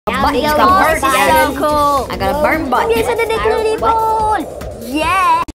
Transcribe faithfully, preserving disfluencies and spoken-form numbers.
Buttons Yo, come yo, first, silent yeah. cool. I got a burn button. Bisa na declare people. Yeah.